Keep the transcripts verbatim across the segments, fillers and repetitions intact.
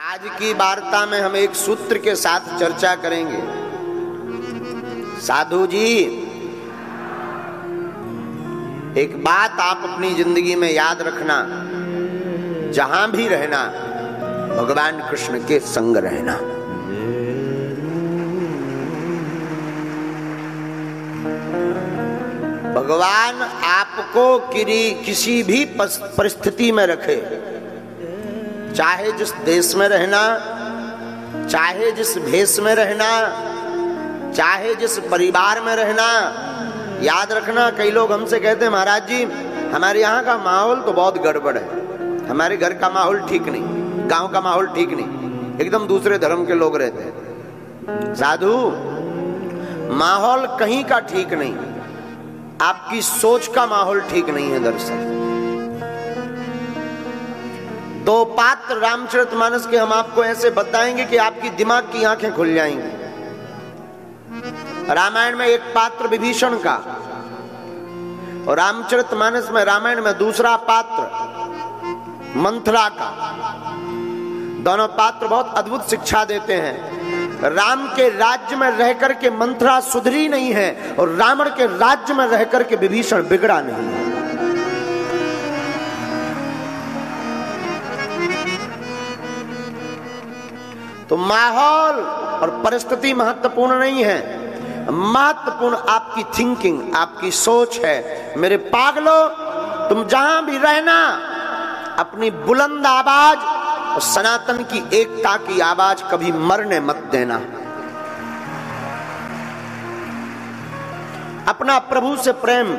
आज की वार्ता में हम एक सूत्र के साथ चर्चा करेंगे। साधु जी, एक बात आप अपनी जिंदगी में याद रखना, जहां भी रहना भगवान कृष्ण के संग रहना। भगवान आपको किसी भी परिस्थिति में रखे, चाहे जिस देश में रहना, चाहे जिस भेष में रहना, चाहे जिस परिवार में रहना। याद रखना, कई लोग हमसे कहते हैं महाराज जी हमारे यहाँ का माहौल तो बहुत गड़बड़ है, हमारे घर का माहौल ठीक नहीं, गांव का माहौल ठीक नहीं, एकदम दूसरे धर्म के लोग रहते हैं। साधु, माहौल कहीं का ठीक नहीं, आपकी सोच का माहौल ठीक नहीं है। दरअसल दो पात्र रामचरितमानस के हम आपको ऐसे बताएंगे कि आपकी दिमाग की आंखें खुल जाएंगी। रामायण में एक पात्र विभीषण का, और रामचरितमानस में रामायण में दूसरा पात्र मंथरा का। दोनों पात्र बहुत अद्भुत शिक्षा देते हैं। राम के राज्य में रहकर के मंथरा सुधरी नहीं है, और रावण के राज्य में रहकर के विभीषण बिगड़ा नहीं है। तो माहौल और परिस्थिति महत्वपूर्ण नहीं है, महत्वपूर्ण आपकी थिंकिंग, आपकी सोच है। मेरे पागलों, तुम जहां भी रहना अपनी बुलंद आवाज और सनातन की एकता की आवाज कभी मरने मत देना। अपना प्रभु से प्रेम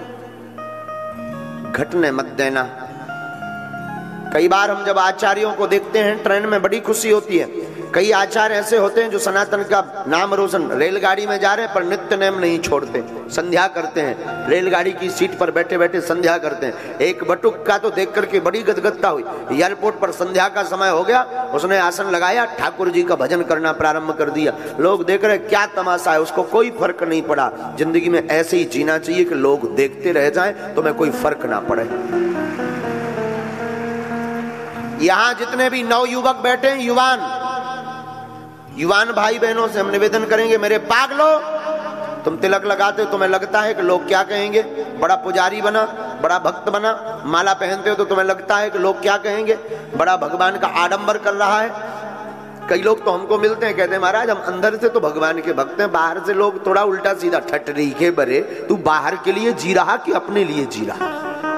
घटने मत देना। कई बार हम जब आचार्यों को देखते हैं ट्रेन में, बड़ी खुशी होती है। कई आचार्य ऐसे होते हैं जो सनातन का नाम रोशन, रेलगाड़ी में जा रहे हैं पर नित्य नेम नहीं छोड़ते, संध्या करते हैं, रेलगाड़ी की सीट पर बैठे बैठे संध्या करते हैं। एक बटुक का तो देख करके बड़ी गदगदता हुई। एयरपोर्ट पर संध्या का समय हो गया, उसने आसन लगाया, ठाकुर जी का भजन करना प्रारंभ कर दिया। लोग देख रहे क्या तमाशा है, उसको कोई फर्क नहीं पड़ा। जिंदगी में ऐसे ही जीना चाहिए कि लोग देखते रह जाएं, तुम्हें कोई फर्क ना पड़े। यहां जितने भी नव युवक बैठे हैं, युवान युवान भाई बहनों से हम निवेदन करेंगे, मेरे पागलो, तुम तिलक लगाते हो, तुम्हें लगता है कि लोग क्या कहेंगे। बड़ा पुजारी बना, बड़ा भक्त बना, माला पहनते हो तो तुम्हें लगता है कि लोग क्या कहेंगे। बड़ा भगवान का आडंबर कर रहा है। कई लोग तो हमको मिलते हैं, कहते हैं महाराज हम अंदर से तो भगवान के भक्त हैं, बाहर से लोग थोड़ा उल्टा सीधा, ठटरी के बरे, तू बाहर के लिए जी रहा कि अपने लिए जी रहा।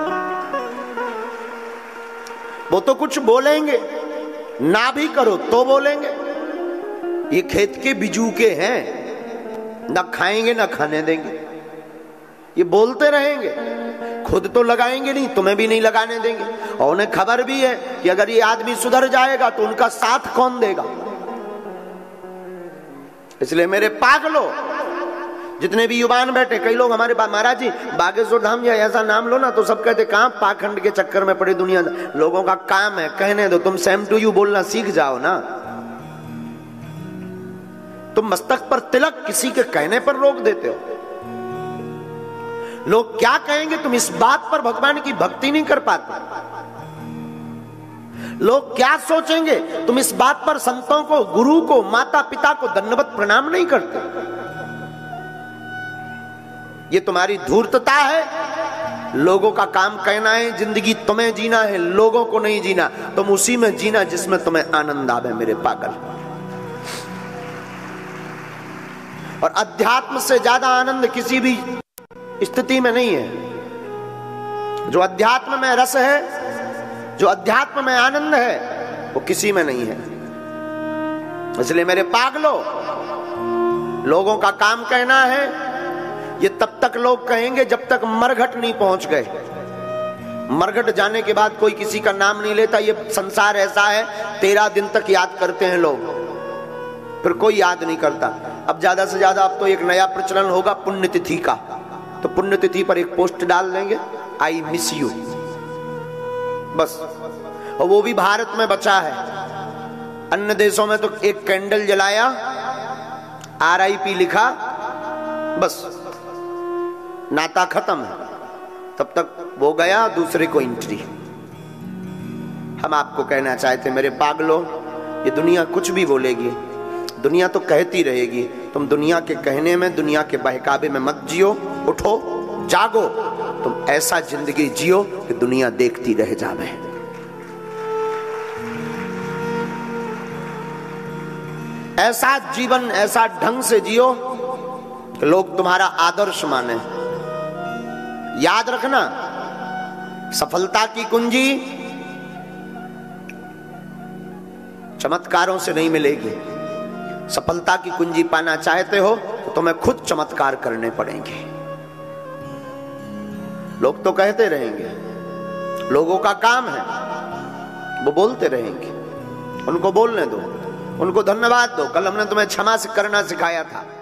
वो तो कुछ बोलेंगे, ना भी करो तो बोलेंगे। ये खेत के बिजूके हैं, ना खाएंगे ना खाने देंगे। ये बोलते रहेंगे, खुद तो लगाएंगे नहीं, तुम्हें भी नहीं लगाने देंगे। और उन्हें खबर भी है कि अगर ये आदमी सुधर जाएगा तो उनका साथ कौन देगा। इसलिए मेरे पागलों, जितने भी युवान बैठे, कई लोग हमारे महाराज जी बागेश्वर धाम या ऐसा नाम लो ना तो सब कहते कहां पाखंड के चक्कर में पड़े दुनिया। लोगों का काम है, कहने दो, तुम सेम टू यू बोलना सीख जाओ ना। तुम मस्तक पर तिलक किसी के कहने पर रोक देते हो। लोग क्या कहेंगे, तुम इस बात पर भगवान की भक्ति नहीं कर पाते। लोग क्या सोचेंगे, तुम इस बात पर संतों को, गुरु को, माता पिता को दंडवत प्रणाम नहीं करते। ये तुम्हारी धूर्तता है। लोगों का काम कहना है, जिंदगी तुम्हें जीना है, लोगों को नहीं जीना। तुम उसी में जीना जिसमें तुम्हें आनंद आवे मेरे पागल। और अध्यात्म से ज्यादा आनंद किसी भी स्थिति में नहीं है। जो अध्यात्म में रस है, जो अध्यात्म में आनंद है, वो किसी में नहीं है। इसलिए मेरे पागलों, लोगों का काम कहना है। ये तब तक लोग कहेंगे जब तक मरघट नहीं पहुंच गए। मरघट जाने के बाद कोई किसी का नाम नहीं लेता। ये संसार ऐसा है, तेरह दिन तक याद करते हैं लोग, फिर कोई याद नहीं करता। अब ज्यादा से ज्यादा अब तो एक नया प्रचलन होगा पुण्यतिथि का, तो पुण्यतिथि पर एक पोस्ट डाल देंगे, आई मिस यू, बस। और वो भी भारत में बचा है। अन्य देशों में तो एक कैंडल जलाया, आर आई पी लिखा, बस नाता खत्म है। तब तक वो गया, दूसरे को एंट्री। हम आपको कहना चाहते मेरे पागलों, ये दुनिया कुछ भी बोलेगी, दुनिया तो कहती रहेगी। तुम दुनिया के कहने में, दुनिया के बहकावे में मत जियो। उठो, जागो, तुम ऐसा जिंदगी जियो कि दुनिया देखती रह जावे। ऐसा जीवन, ऐसा ढंग से जियो कि लोग तुम्हारा आदर्श माने। याद रखना, सफलता की कुंजी चमत्कारों से नहीं मिलेगी। सफलता की कुंजी पाना चाहते हो तो तुम्हें खुद चमत्कार करने पड़ेंगे। लोग तो कहते रहेंगे, लोगों का काम है, वो बोलते रहेंगे, उनको बोलने दो, उनको धन्यवाद दो। कल हमने तुम्हें क्षमा से करना सिखाया था।